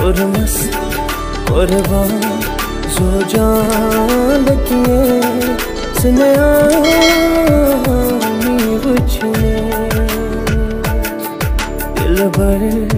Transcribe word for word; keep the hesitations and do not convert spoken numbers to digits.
उर्मस कुर्बान जो जान किए स्नेहानी बुझने दिल भर